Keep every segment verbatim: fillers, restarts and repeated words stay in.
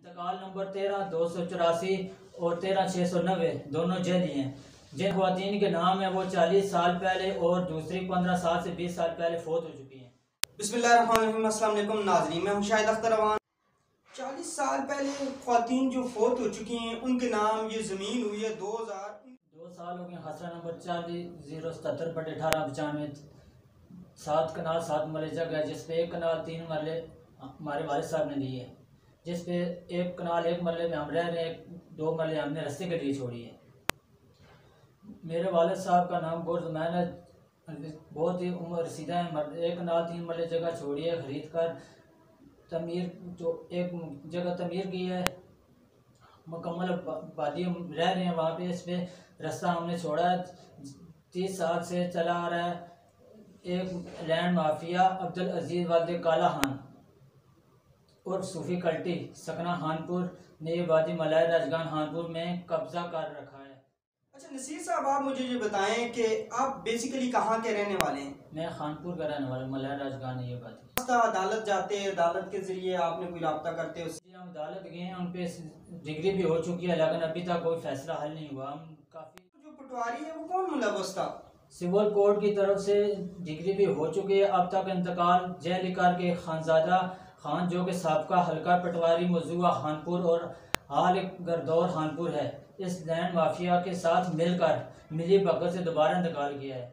इंतकाल नंबर तेरह दो सौ चौरासी और तेरह छः सौ नब्बे दोनों जदी हैं। जिन ख्वातीन के नाम है वो चालीस साल पहले और दूसरी पंद्रह साल से बीस साल पहले फोत हो चुकी हैं। बिस्मिल्लाहिर्रहमानिर्रहीम, अस्सलाम वालेकुम नाज़रीन, मैं हूं शाहिद अख्तर अवान। चालीस साल पहले ख्वातीन जो फोत हो चुकी हैं उनके नाम ये ज़मीन हुई है दो हज़ार दो साल हो गए। खसरा नंबर चालीस जीरो सतहत्तर बटे अठारह पचानवे सात कनाल सात मरले जगह है, जिसपे एक कनाल तीन मरले हमारे वालिद साहब ने दी है, जिसपे एक कनाल एक मरले में हम रह रहे हैं, दो मरले हमने रस्ते के लिए छोड़ी है। मेरे वालिद साहब का नाम गुरजमैन है, बहुत ही उम्र रसीदा है। एक कनाल तीन मरले जगह छोड़ी है ख़रीद कर, तमीर जो एक जगह तमीर की है, मुकम्मल वादी रह रहे हैं वहाँ पे। इस पे रास्ता हमने छोड़ा है, तीस साल से चला आ रहा है। एक लैंड माफिया अब्दुल अजीज़ वादे काला खान और सूफी कल्टी सकना खानपुर ने ये वादी मलाय राजगान खानपुर में कब्जा कर रखा है। अच्छा नसीर साहब, आप मुझे ये बताएं कि आप बेसिकली कहाँ के रहने वाले हैं? मैं खानपुर का रहने वाला, मलाय राजगान है ये वादी। अदालत जाते हैं, अदालत के जरिए आपने कोई रब्ता करते हो? हम अदालत गए हैं, उन पे डिग्री भी हो चुकी है, लेकिन अभी तक कोई फैसला हल नहीं हुआ। हम काफ़ी जो पटवारी है वो कौन मुलव्वस था? सिविल कोर्ट की तरफ से डिग्री भी हो चुकी है। अब तक इंतकाल जयलिकार के खानजादा खान जो कि साबका हल्का पटवारी मौजूदा खानपुर और हाल गरदौर खानपुर है, इस लैंड माफिया के साथ मिलकर मिली भगत से दोबारा इंतकाल किया है।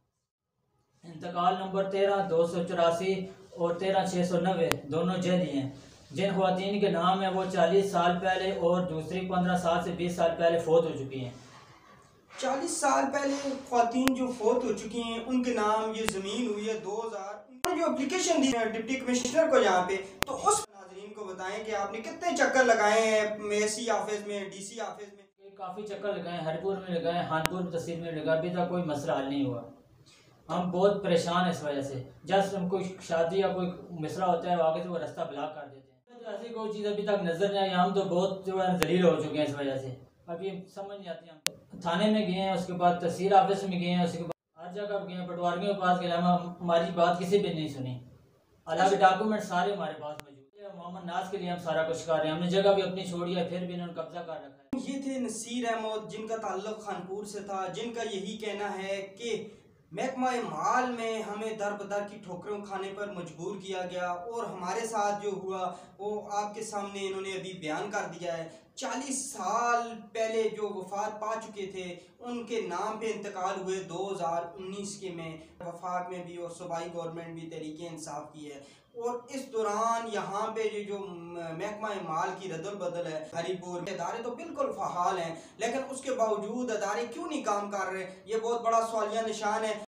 इंतकाल नंबर तेरह दो सौ चौरासी और तेरह छः सौ नब्बे दोनों जदी हैं। जिन ख्वातीन के नाम है वो चालीस साल पहले और दूसरी पंद्रह साल से बीस साल पहले फोत हो चुकी हैं। चालीस साल पहले ख्वातीन जो फोत हो चुकी हैं उनके नाम ये ज़मीन हुई है दो हज़ार। जो एप्लीकेशन दी है डिप्टी कमिश्नर को यहाँ पे, तो उस नाज़रीन को बताएं कि आपने कितने चक्कर लगाए हैं एसी ऑफिस में, डीसी ऑफिस में? काफ़ी चक्कर लगाए, हरिपुर में लगाए, खानपुर तहसील में लगा, अभी तक कोई मसला हल नहीं हुआ। हम बहुत परेशान हैं इस वजह से। जस्ट हम कोई शादी या कोई मसला होता है आगे से वो रास्ता ब्लॉक कर देते हैं। तो ऐसी कोई चीज़ अभी तक नजर नहीं आई। हम तो बहुत जो है जलील हो चुके हैं इस वजह से, अभी समझ नहीं आती। हम थाने में गए हैं, उसके बाद तहसील ऑफिस में गए हैं, उसके बाद हर जगह गए हैं, पटवारियों के पास गए, हम हमारी बात किसी भी नहीं सुनी। अलग डॉक्यूमेंट सारे हमारे पास मौजूद है। मोहम्मद नाज के लिए हम सारा कुछ कर रहे हैं, हमने जगह भी अपनी छोड़ी है, फिर भी इन्होंने कब्जा कर रखा है। ये थे नसीर अहमद, जिनका ताल्लुक खानपुर से था, जिनका यही कहना है कि महकमा माल में हमें दर बदर की ठोकरों खाने पर मजबूर किया गया और हमारे साथ जो हुआ वो आपके सामने इन्होंने अभी बयान कर दिया है। चालीस साल पहले जो वफात पा चुके थे उनके नाम पे इंतकाल हुए दो हज़ार उन्नीस के में, वफाक में भी और सूबाई गवर्नमेंट भी तहरीक इंसाफ की है। और इस दौरान यहाँ पे ये जो महकमा माल की रद्दल बदल है, हरिपुर अदारे तो बिल्कुल फ़हाल हैं, लेकिन उसके बावजूद अदारे क्यों नहीं काम कर रहे, ये बहुत बड़ा सवालिया निशान है।